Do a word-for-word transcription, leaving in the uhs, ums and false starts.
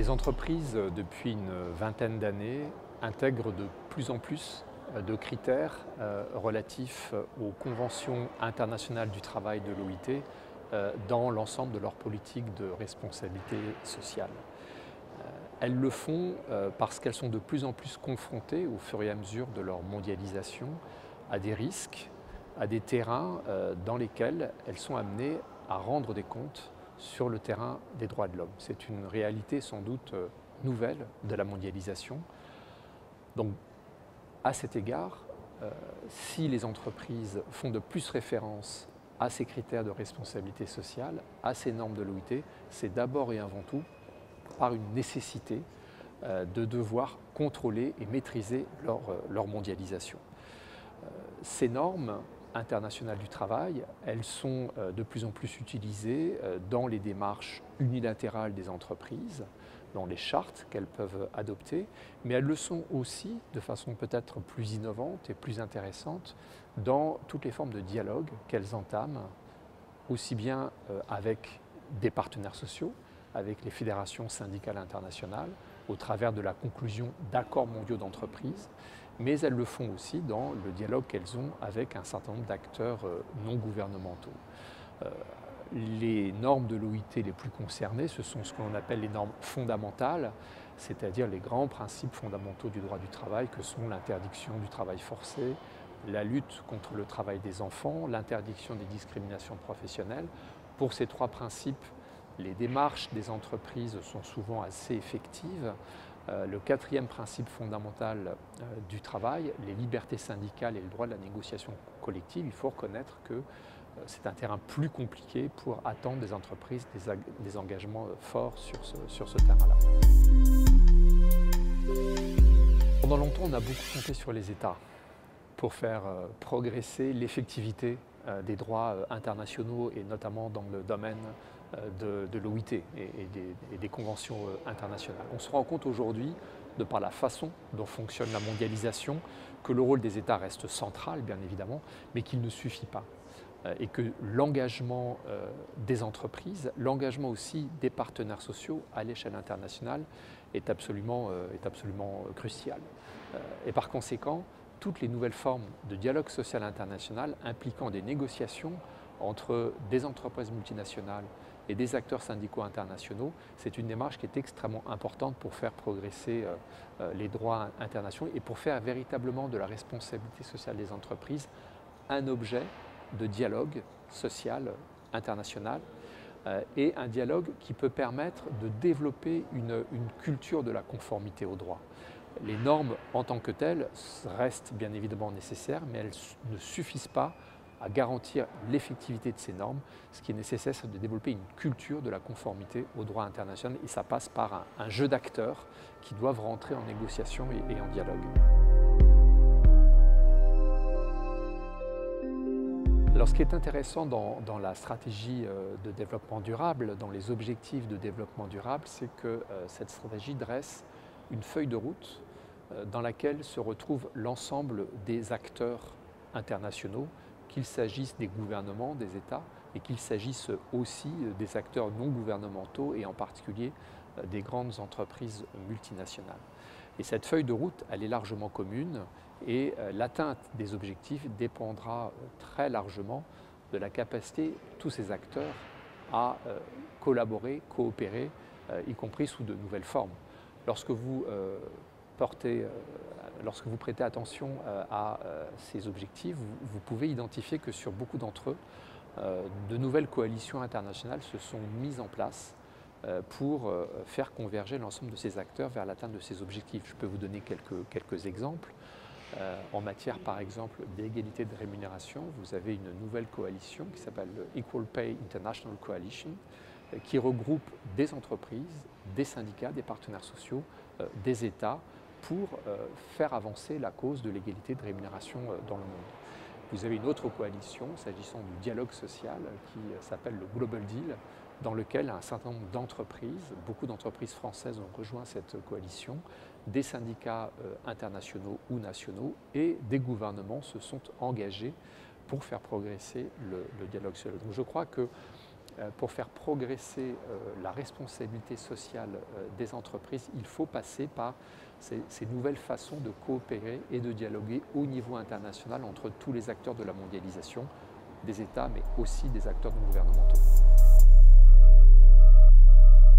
Les entreprises, depuis une vingtaine d'années, intègrent de plus en plus de critères relatifs aux conventions internationales du travail de l'O I T dans l'ensemble de leur politique de responsabilité sociale. Elles le font parce qu'elles sont de plus en plus confrontées, au fur et à mesure de leur mondialisation, à des risques, à des terrains dans lesquels elles sont amenées à rendre des comptes sur le terrain des droits de l'homme. C'est une réalité sans doute nouvelle de la mondialisation. Donc, à cet égard, euh, si les entreprises font de plus référence à ces critères de responsabilité sociale, à ces normes de l'O I T, c'est d'abord et avant tout par une nécessité euh, de devoir contrôler et maîtriser leur, leur mondialisation. Euh, ces normes internationales du travail, elles sont euh, de plus en plus utilisées euh, dans les démarches unilatérales des entreprises, dans les chartes qu'elles peuvent adopter, mais elles le sont aussi, de façon peut-être plus innovante et plus intéressante, dans toutes les formes de dialogue qu'elles entament, aussi bien euh, avec des partenaires sociaux, avec les fédérations syndicales internationales, au travers de la conclusion d'accords mondiaux d'entreprise, mais elles le font aussi dans le dialogue qu'elles ont avec un certain nombre d'acteurs euh, non gouvernementaux. Euh, Les normes de l'O I T les plus concernées, ce sont ce que l'on appelle les normes fondamentales, c'est-à-dire les grands principes fondamentaux du droit du travail que sont l'interdiction du travail forcé, la lutte contre le travail des enfants, l'interdiction des discriminations professionnelles. Pour ces trois principes, les démarches des entreprises sont souvent assez effectives. Euh, le quatrième principe fondamental euh, du travail, les libertés syndicales et le droit de la négociation collective, il faut reconnaître que c'est un terrain plus compliqué pour attendre des entreprises des, des engagements forts sur ce, sur ce terrain-là. Pendant longtemps, on a beaucoup compté sur les États pour faire progresser l'effectivité des droits internationaux et notamment dans le domaine de, de l'O I T et, et, des, et des conventions internationales. On se rend compte aujourd'hui, de par la façon dont fonctionne la mondialisation, que le rôle des États reste central, bien évidemment, mais qu'il ne suffit pas. Et que l'engagement euh, des entreprises, l'engagement aussi des partenaires sociaux à l'échelle internationale est absolument, euh, est absolument crucial. Euh, et par conséquent, toutes les nouvelles formes de dialogue social international impliquant des négociations entre des entreprises multinationales et des acteurs syndicaux internationaux, c'est une démarche qui est extrêmement importante pour faire progresser euh, euh, les droits internationaux et pour faire véritablement de la responsabilité sociale des entreprises un objet de dialogue social international euh, et un dialogue qui peut permettre de développer une, une culture de la conformité au droit. Les normes en tant que telles restent bien évidemment nécessaires, mais elles ne suffisent pas à garantir l'effectivité de ces normes. Ce qui est nécessaire, c'est de développer une culture de la conformité au droit international et ça passe par un, un jeu d'acteurs qui doivent rentrer en négociation et, et en dialogue. Alors, ce qui est intéressant dans, dans la stratégie de développement durable, dans les objectifs de développement durable, c'est que euh, cette stratégie dresse une feuille de route euh, dans laquelle se retrouvent l'ensemble des acteurs internationaux, qu'il s'agisse des gouvernements, des États, et qu'il s'agisse aussi des acteurs non gouvernementaux et en particulier euh, des grandes entreprises multinationales. Et cette feuille de route, elle est largement commune et euh, l'atteinte des objectifs dépendra euh, très largement de la capacité de tous ces acteurs à euh, collaborer, coopérer, euh, y compris sous de nouvelles formes. Lorsque vous, euh, portez, euh, lorsque vous prêtez attention euh, à euh, ces objectifs, vous, vous pouvez identifier que sur beaucoup d'entre eux, euh, de nouvelles coalitions internationales se sont mises en place pour faire converger l'ensemble de ces acteurs vers l'atteinte de ces objectifs. Je peux vous donner quelques, quelques exemples. Euh, en matière, par exemple, d'égalité de rémunération, vous avez une nouvelle coalition qui s'appelle le Equal Pay International Coalition, euh, qui regroupe des entreprises, des syndicats, des partenaires sociaux, euh, des États, pour euh, faire avancer la cause de l'égalité de rémunération euh, dans le monde. Vous avez une autre coalition, s'agissant du dialogue social, qui s'appelle le Global Deal, dans lequel un certain nombre d'entreprises, beaucoup d'entreprises françaises ont rejoint cette coalition, des syndicats euh, internationaux ou nationaux et des gouvernements se sont engagés pour faire progresser le, le dialogue social. Donc je crois que pour faire progresser la responsabilité sociale des entreprises, il faut passer par ces, ces nouvelles façons de coopérer et de dialoguer au niveau international entre tous les acteurs de la mondialisation, des États, mais aussi des acteurs non gouvernementaux.